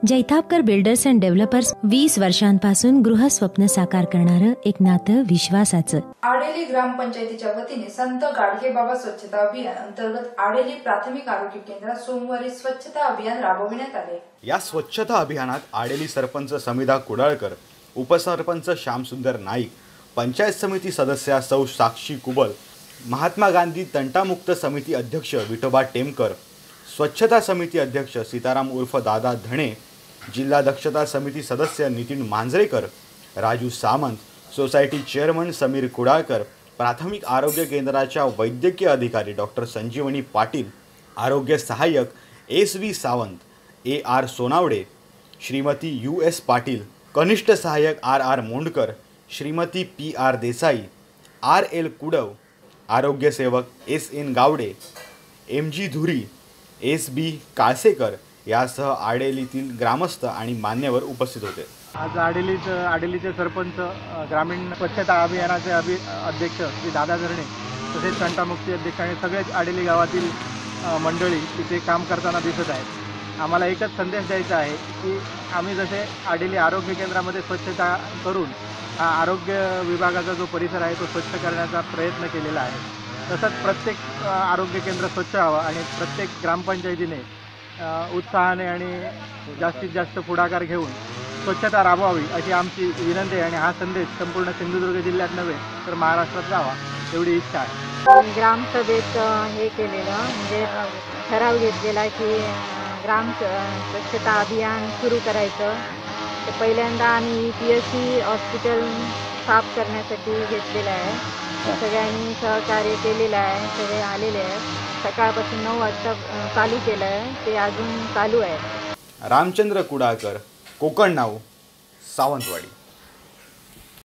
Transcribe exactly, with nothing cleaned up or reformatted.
Jaitapkar builders and developers वीस वर्षांपासून गृहस्वप्न साकार करणारं एक नातं विश्वासाचं। आडेली ग्रामपंचायतीच्या वतीने संत गाडगे बाबा स्वच्छता अभियान अंतर्गत आडेली प्राथमिक आरोग्य केंद्रात सोमवारी स्वच्छता अभियान राबविण्यात आले। या स्वच्छता अभियानात आडेली सरपंच समिधा कुडाळकर, उपसरपंच श्यामसुंदर नाईक, पंचायत समिती सदस्या सौ साक्षी कुबल, महात्मा गांधी तंटामुक्त समिती अध्यक्ष विठोबा टेमकर, स्वच्छता समिती अध्यक्ष सीताराम उर्फ दादा धणे, जिल्हा दक्षता समिती सदस्य नितीन मांजरेकर, राजू सामंत, सोसायटी चेअरमन समीर कुडाळकर, प्राथमिक आरोग्य केंद्राच्या वैद्यकीय अधिकारी डॉक्टर संजीवनी पाटील, आरोग्य सहाय्यक S V Sawant, A R Sonawade, Shrimati U S Patil, कनिष्ठ सहाय्यक R R Mondkar, Shrimati P R Desai, R L Kudav, आरोग्य सेवक S N Gawade, M G Dhuri, S B Kalsekar यासह आडेलीतील ग्रामस्थ आणि मान्यवर उपस्थित होते। आज आडेलीचे आडेलीचे सरपंच, ग्रामीण स्वच्छता अभियानाचे अभि अध्यक्ष श्री दादा धरणे, तसेच तंटामुक्ती अध्यक्ष आणि सगळेच आडेली गावातील मंडळी तिथे काम करताना दिसत आहेत। आम्हाला एकच संदेश द्यायचा आहे की आम्ही जसे आडेली आरोग्य केंद्रामध्ये स्वच्छता करून आरोग्य विभागाचा जो परिसर आहे तो स्वच्छ करण्याचा प्रयत्न केलेला आहे, तसंच प्रत्येक आरोग्य केंद्र स्वच्छ व्हावं आणि प्रत्येक ग्रामपंचायतीने उत्साहाने आणि जास्तीत जास्त पुढाकार घेऊन स्वच्छता राबवावी अशी आमची विनंती आहे आणि हा संदेश संपूर्ण सिंधुदुर्ग जिल्ह्यात नव्हे तर महाराष्ट्रात जावा एवढी इच्छा आहे। ग्रामसभेत हे केलेलं म्हणजे ठराव घेतलेला की ग्राम स्वच्छता अभियान सुरू करायचं। तर पहिल्यांदा आम्ही पी एस सी हॉस्पिटल साफ करण्यासाठी घेतलेलं आहे। सगळ्यांनी सहकार्य केलेलं आहे, सगळे आलेले आहेत। सकाळपासून नऊ वाजता चालू केलं आहे, ते अजून चालू आहे। रामचंद्र कुडाळकर, कोकण नाऊ, सावंतवाडी।